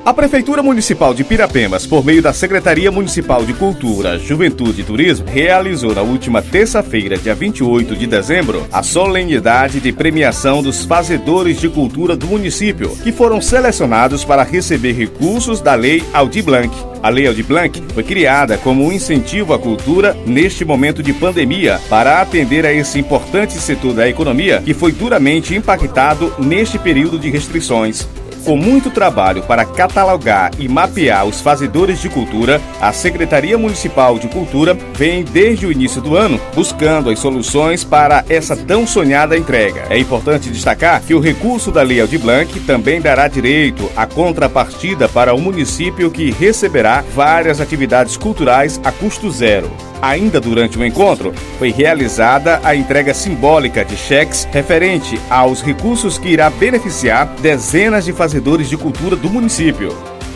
A Prefeitura Municipal de Pirapemas, por meio da Secretaria Municipal de Cultura, Juventude e Turismo, realizou na última terça-feira, dia 28 de dezembro, a solenidade de premiação dos fazedores de cultura do município, que foram selecionados para receber recursos da Lei Aldir Blanc. A Lei Aldir Blanc foi criada como um incentivo à cultura neste momento de pandemia para atender a esse importante setor da economia que foi duramente impactado neste período de restrições. Com muito trabalho para catalogar e mapear os fazedores de cultura, a Secretaria Municipal de Cultura vem desde o início do ano buscando as soluções para essa tão sonhada entrega. É importante destacar que o recurso da Lei Aldir Blanc também dará direito à contrapartida para o município que receberá várias atividades culturais a custo zero. Ainda durante o encontro, foi realizada a entrega simbólica de cheques referente aos recursos que irá beneficiar dezenas de fazedores de cultura do município.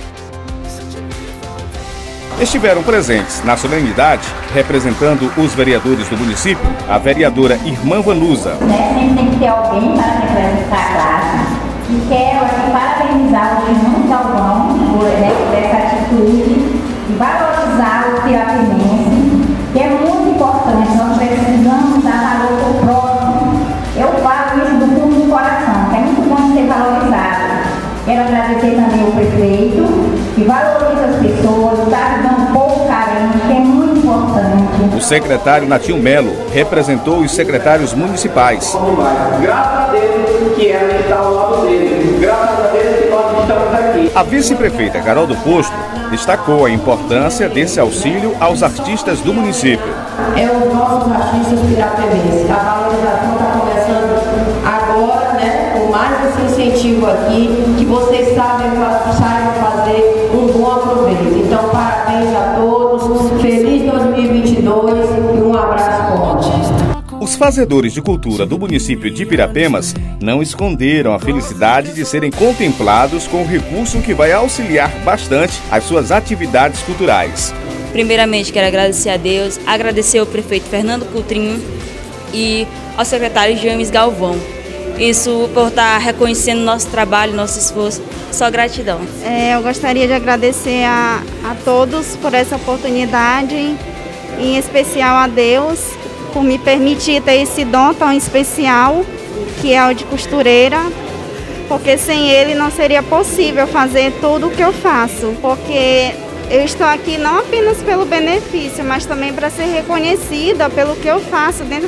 Estiveram presentes na solenidade, representando os vereadores do município, a vereadora Irmã Vanusa. Sempre tem que ter alguém para representar a classe. E quero aqui parabenizar o Irmão Galvão por essa atitude e valorizar o pirapemense, que é muito importante. Nós precisamos dar valor ao próximo. Eu falo isso do fundo do coração, que é muito bom ser valorizado. Quero agradecer também ao prefeito, que valoriza as pessoas, está dando pouco carinho, que é muito importante. O secretário Natinho Melo representou os secretários municipais. Graças a Deus que ela está ao lado dele. Graças a Deus que nós estamos aqui. A vice-prefeita Carol do Posto destacou a importância desse auxílio aos artistas do município. É os nossos artistas pirapemenses. A valorização está começando agora, né? Com mais esse incentivo aqui, que vocês saibam fazer um bom aproveito. Então, parabéns a todos, feliz 2022 e um abraço forte. Os fazedores de cultura do município de Pirapemas não esconderam a felicidade de serem contemplados com o recurso que vai auxiliar bastante as suas atividades culturais. Primeiramente, quero agradecer a Deus, agradecer ao prefeito Fernando Coutrinho e ao secretário James Galvão. Isso por estar reconhecendo nosso trabalho, nosso esforço, só gratidão. Eu gostaria de agradecer a todos por essa oportunidade, em especial a Deus, por me permitir ter esse dom tão especial, que é o de costureira, porque sem ele não seria possível fazer tudo o que eu faço, porque eu estou aqui não apenas pelo benefício, mas também para ser reconhecida pelo que eu faço dentro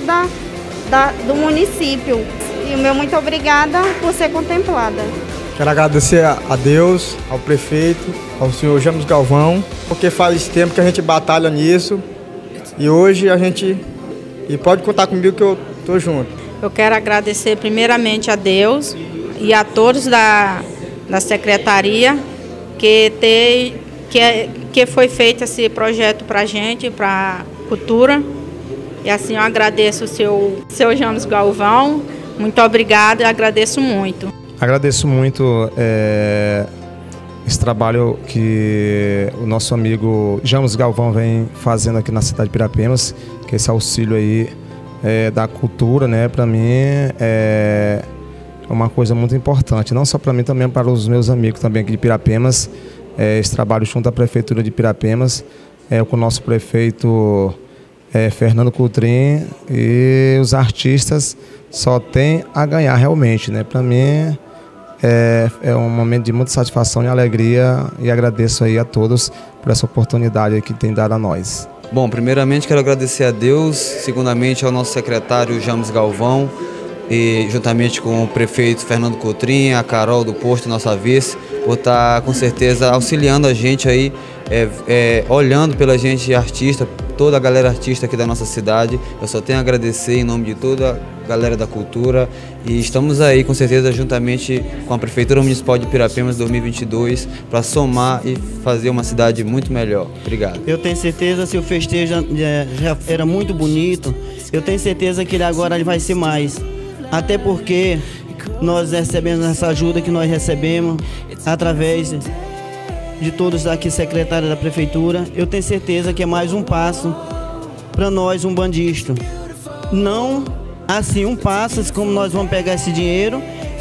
do município. E o meu muito obrigada por ser contemplada. Quero agradecer a Deus, ao prefeito, ao senhor James Galvão, porque faz tempo que a gente batalha nisso e hoje e pode contar comigo que eu estou junto. Eu quero agradecer primeiramente a Deus e a todos da secretaria que foi feito esse projeto para a gente, para a cultura. E assim eu agradeço o seu James Galvão. Muito obrigada e agradeço muito. Agradeço muito esse trabalho que o nosso amigo James Galvão vem fazendo aqui na cidade de Pirapemas, que esse auxílio aí da cultura, né, para mim é uma coisa muito importante, não só para mim, também para os meus amigos também aqui de Pirapemas. Esse trabalho junto à Prefeitura de Pirapemas, com o nosso prefeito Fernando Coutrinho, e os artistas só tem a ganhar realmente, né? Para mim é um momento de muita satisfação e alegria, e agradeço aí a todos por essa oportunidade que tem dado a nós. Bom, primeiramente quero agradecer a Deus, segundamente ao nosso secretário James Galvão, e juntamente com o prefeito Fernando Coutrinho, a Carol do Posto, nossa vice, por estar com certeza auxiliando a gente aí, olhando pela gente artista, toda a galera artista aqui da nossa cidade. Eu só tenho a agradecer em nome de toda a galera da cultura, e estamos aí com certeza juntamente com a Prefeitura Municipal de Pirapemas 2022 para somar e fazer uma cidade muito melhor. Obrigado. Eu tenho certeza, se o festejo já era muito bonito, eu tenho certeza que agora ele vai ser mais. Até porque nós recebemos essa ajuda que nós recebemos através de todos aqui secretários da Prefeitura. Eu tenho certeza que é mais um passo para nós, umbandistas. Não assim um passo, como nós vamos pegar esse dinheiro,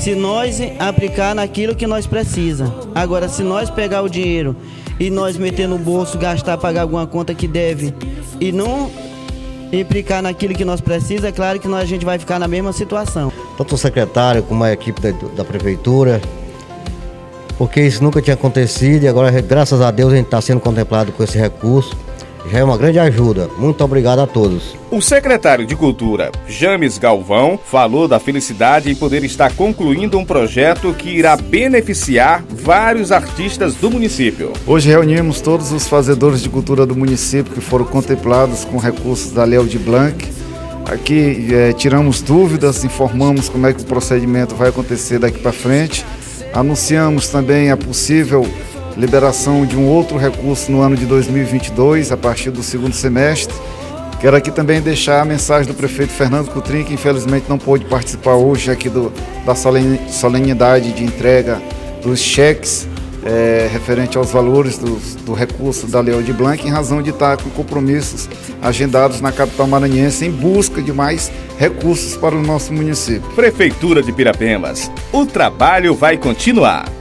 se nós aplicar naquilo que nós precisa. Agora, se nós pegar o dinheiro e nós meter no bolso, gastar, pagar alguma conta que deve e não aplicar naquilo que nós precisa, é claro que a gente vai ficar na mesma situação. Tanto o secretário como a equipe da prefeitura, porque isso nunca tinha acontecido e agora, graças a Deus, a gente está sendo contemplado com esse recurso. Já é uma grande ajuda. Muito obrigado a todos. O secretário de Cultura, James Galvão, falou da felicidade em poder estar concluindo um projeto que irá beneficiar vários artistas do município. Hoje reunimos todos os fazedores de cultura do município que foram contemplados com recursos da Lei Aldir Blanc. Aqui tiramos dúvidas, informamos como é que o procedimento vai acontecer daqui para frente. Anunciamos também a possível liberação de um outro recurso no ano de 2022, a partir do segundo semestre. Quero aqui também deixar a mensagem do prefeito Fernando Coutrinho, que infelizmente não pôde participar hoje aqui da solenidade de entrega dos cheques referente aos valores do recurso da Lei Aldir Blanc, em razão de estar com compromissos agendados na capital maranhense em busca de mais recursos para o nosso município. Prefeitura de Pirapemas, o trabalho vai continuar.